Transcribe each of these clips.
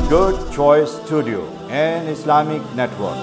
Good Choice Studio and Islamic Network.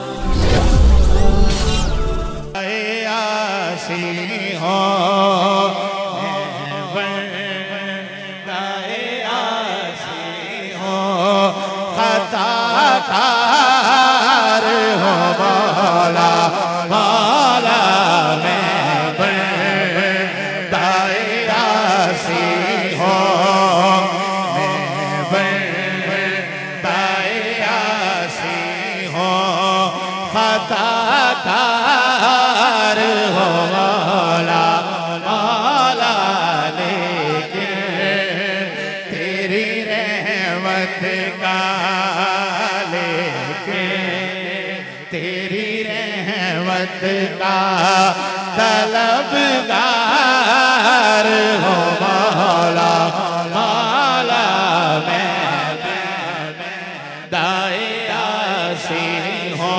खताकार हो मौला मौला, लेकिन तेरी रहमत का, लेकिन तेरी रहमत का तलबगार हो मौला मौला। मैं दाए आसी हूँ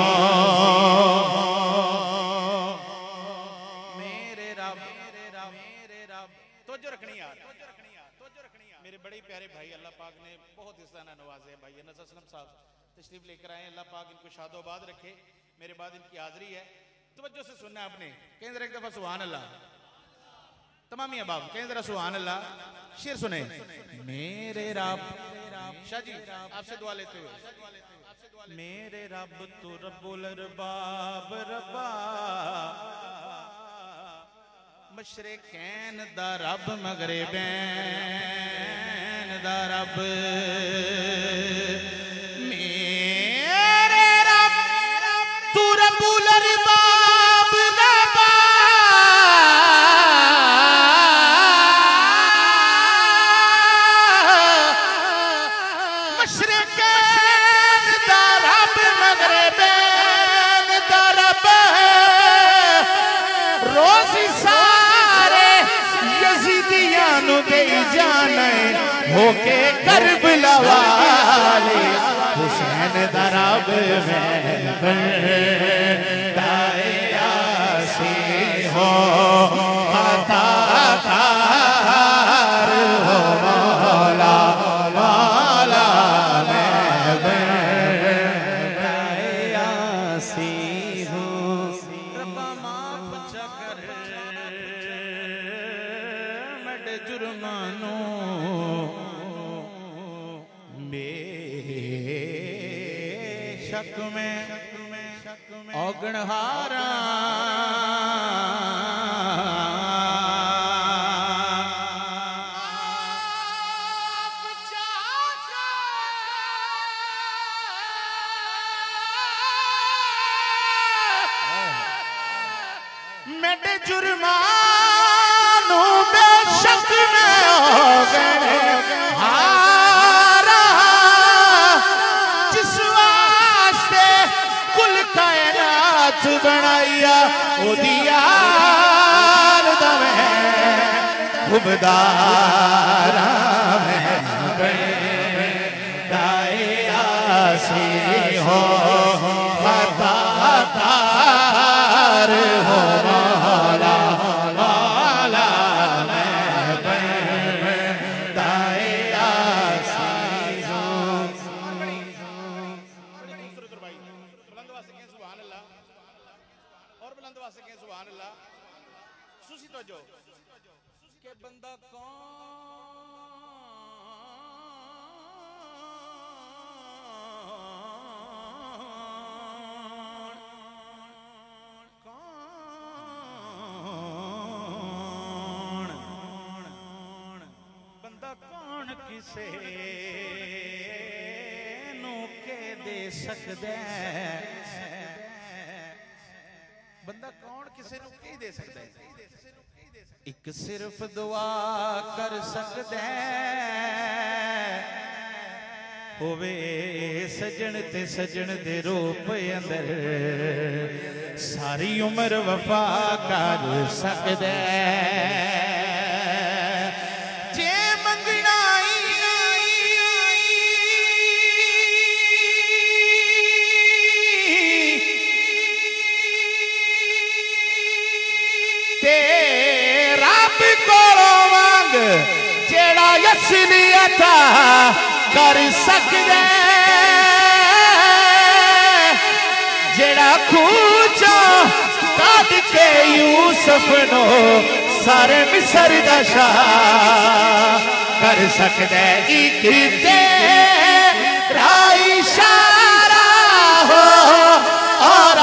मेरे बड़े प्यारे भाई, अल्लाह पाक ने बहुत हिस्सा नवाजे हैं। भाई नज़र असलम साहब तशरीफ लेकर आए, अल्लाह पाक इनको शादोबाद रखे। मेरे बाद इनकी हाजिरी है, तवज्जो से सुनना आपने। कहीं जरा एक दफा सुभान अल्लाह, तमामी अहबाब कहीं जरा सुभान अल्लाह। शेर सुने। मेरे रब, शाह जी आपसे दुआ लेते हुए, मेरे रब तू रब्बुल अरबाब रब्बा, मशरिकैन दा रब मगरिबैन दा रब। मेरे रब तू रब्बुल अरबाब रब्बा, मशरिकैन दा रब मगरिबैन दा रब। रोज़ी दे जाने होके करबला वाले, हुसैन दा रब मैं दाए आसी हो खताकार हो मौला मौला। मैं दाए आसी हूँ, रब्बा माफ कर जुर्मानो बेशक में औगणहारा। मेरे जुर्मानो बेशक में औगणहारा, जिस वास्ते कुल कायनात बनाइया उदियार दमे खुबदारा। मैं दाए आसी हो खताकार हो मौला मौला। मैं दाए आसी हूँ। बुलंद आवाज़ से कहें सुभान अल्लाह, और बुलंद आवाज़ से कहें सुभान अल्लाह। सुसी तो जो के बंदा कौन बंदा कौन किसे नू के दे सकदा है, बंदा कौन किसे नू के दे सकदा है। एक सिर्फ दुआ कर सकदा है, होवे सजन ते सजन दे रूप अंदर सारी उम्र वफा कर सकदा है। जेड़ा असलियत कर सकदे जेड़ा खूचा काट के यूसुफ नो सारे मिस्र दा शाह कर सकदा एक तेरा इशारा हो और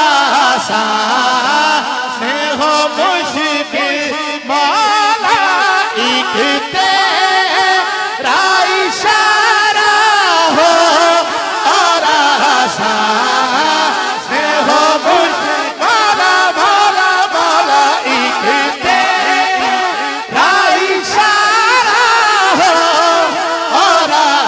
आसान हो मुश्किल मौला एक तेरा इशारा हो और आसान हो मुश्किल मौला मौला मौला एक तेरा इशारा हो और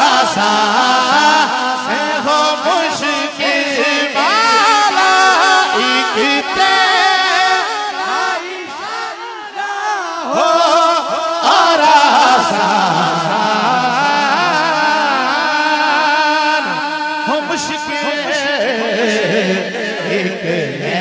आसान हो मुश्किल मौला एक तेरा इशारा हो और आसान हो मुश्किल एक